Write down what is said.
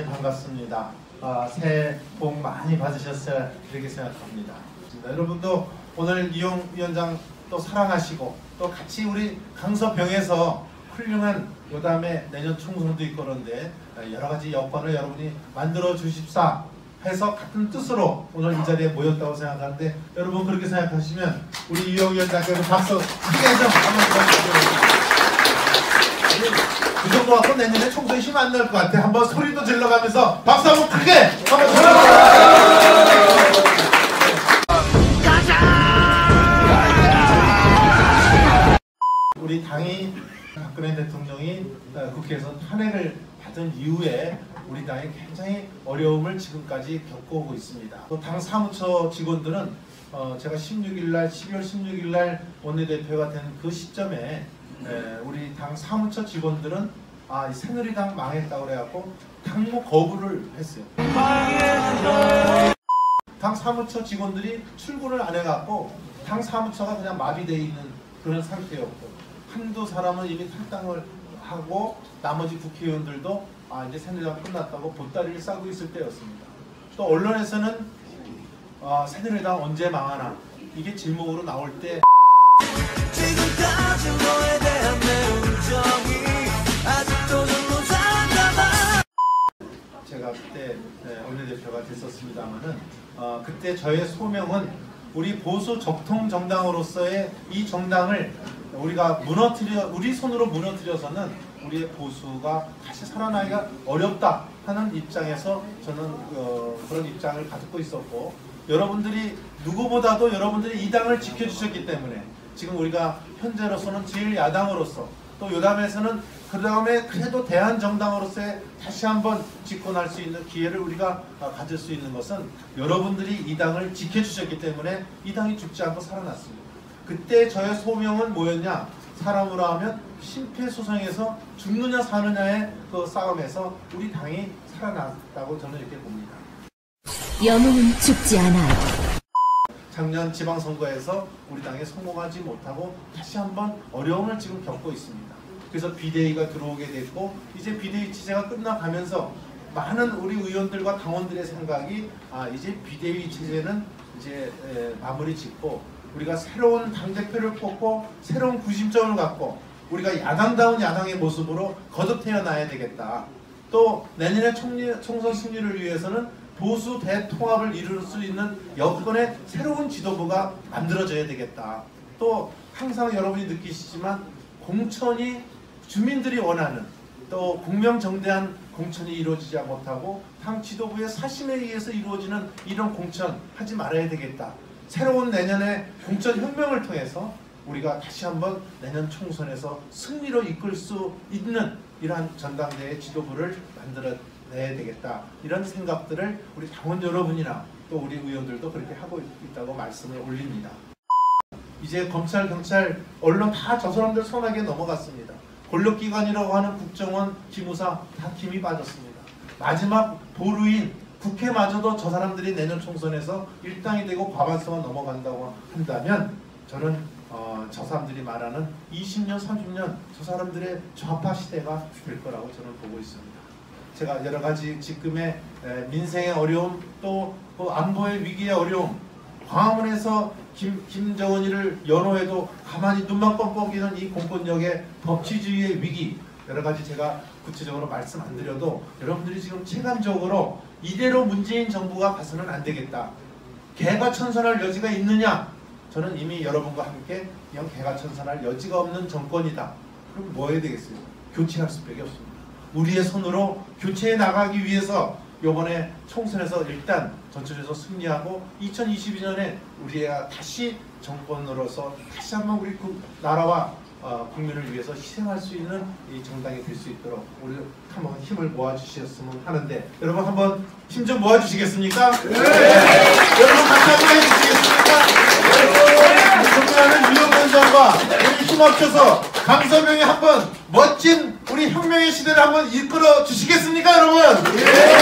대단히 반갑습니다. 새해 복 많이 받으셨어야 그렇게 생각합니다. 여러분도 오늘 이용 위원장 또 사랑하시고 또 같이 우리 강서병에서 훌륭한 요담에 내년 총선도 있고 그런데 여러 가지 여건을 여러분이 만들어 주십사 해서 같은 뜻으로 오늘 이 자리에 모였다고 생각하는데 여러분 그렇게 생각하시면 우리 이용 위원장께도 박수 크게 좀 한번 보여주세요. 그 정도 갖고 내년에 총선에 힘 안 날 것 같아. 한번 소리도 질러가면서 박수 한번 크게 한번 질러주세요. 우리 당이 박근혜 대통령이 국회에서 탄핵을 받은 이후에 우리 당이 굉장히 어려움을 지금까지 겪어오고 있습니다. 또 당 사무처 직원들은 제가 12월 16일날 원내대표가 된 그 시점에 우리 당 사무처 직원들은 이 새누리당 망했다고 그래갖고 당무 거부를 했어요. 당 사무처 직원들이 출근을 안 해갖고 당 사무처가 그냥 마비되어 있는 그런 상태였고 한두 사람은 이미 탈당을 하고 나머지 국회의원들도 이제 새누리당 끝났다고 보따리를 싸고 있을 때였습니다. 또 언론에서는 새누리당 언제 망하나 이게 제목으로 나올 때 지금까지 너에 대한 내 우정이 아직도 절로 살아남아. 제가 그때 원내대표가 됐었습니다마는 그때 저의 소명은 우리 보수 적통 정당으로서의 이 정당을 우리가 우리 손으로 무너뜨려서는 우리의 보수가 다시 살아나기가 어렵다 하는 입장에서 저는 그런 입장을 가지고 있었고 여러분들이 누구보다도 여러분들이 이 당을 지켜주셨기 때문에 지금 우리가 현재로서는 제1야당으로서 또 요담에서는 그 다음에 그래도 대한정당으로서의 다시 한번 집권할 수 있는 기회를 우리가 가질 수 있는 것은 여러분들이 이 당을 지켜주셨기 때문에 이 당이 죽지 않고 살아났습니다. 그때 저의 소명은 뭐였냐? 사람으로 하면 심폐소생해서 죽느냐 사느냐의 그 싸움에서 우리 당이 살아났다고 저는 이렇게 봅니다. 영웅은 죽지 않아요. 작년 지방선거에서 우리 당이 성공하지 못하고 다시 한번 어려움을 지금 겪고 있습니다. 그래서 비대위가 들어오게 됐고 이제 비대위 체제가 끝나가면서 많은 우리 의원들과 당원들의 생각이 이제 비대위 체제는 이제 마무리 짓고 우리가 새로운 당대표를 뽑고 새로운 구심점을 갖고 우리가 야당다운 야당의 모습으로 거듭 태어나야 되겠다. 또 내년에 총선 승리를 위해서는 보수 대통합을 이룰 수 있는 여건의 새로운 지도부가 만들어져야 되겠다. 또 항상 여러분이 느끼시지만 공천이 주민들이 원하는 또 공명정대한 공천이 이루어지지 못하고 당 지도부의 사심에 의해서 이루어지는 이런 공천 하지 말아야 되겠다. 새로운 내년에 공천혁명을 통해서 우리가 다시 한번 내년 총선에서 승리로 이끌 수 있는 이러한 전당대회 지도부를 만들어내야 되겠다. 이런 생각들을 우리 당원 여러분이나 또 우리 의원들도 그렇게 하고 있다고 말씀을 올립니다. 이제 검찰, 경찰, 언론 다 저 사람들 손아귀에 넘어갔습니다. 권력기관이라고 하는 국정원, 기무사 다 힘이 빠졌습니다. 마지막 보루인 국회마저도 저 사람들이 내년 총선에서 일당이 되고 과반수가 넘어간다고 한다면 저는 저 사람들이 말하는 20년, 30년 저 사람들의 좌파 시대가 될 거라고 저는 보고 있습니다. 제가 여러 가지 지금의 민생의 어려움 또 안보의 위기의 어려움 광화문에서 김정은이를 연호해도 가만히 눈만 뻥뻥이는 이 공권력의 법치주의의 위기 여러 가지 제가 구체적으로 말씀 안 드려도 여러분들이 지금 체감적으로 이대로 문재인 정부가 가서는 안 되겠다. 개가천선할 여지가 있느냐? 저는 이미 여러분과 함께 이런 개가천선할 여지가 없는 정권이다. 그럼 뭐 해야 되겠어요? 교체할 수밖에 없습니다. 우리의 손으로 교체해 나가기 위해서 이번에 총선에서 일단 전철에서 승리하고 2022년에 우리가 다시 정권으로서 다시 한번 우리 나라와 국민을 위해서 희생할 수 있는 이 정당이 될 수 있도록 우리 한번 힘을 모아주셨으면 하는데 여러분 한번 힘 좀 모아주시겠습니까? 네. 여러분 같이 한번 해주시겠습니까? 존경하는 위원장과 우리 힘 합쳐서 강서병에 한번 멋진 우리 혁명의 시대를 한번 이끌어 주시겠습니까 여러분? 네.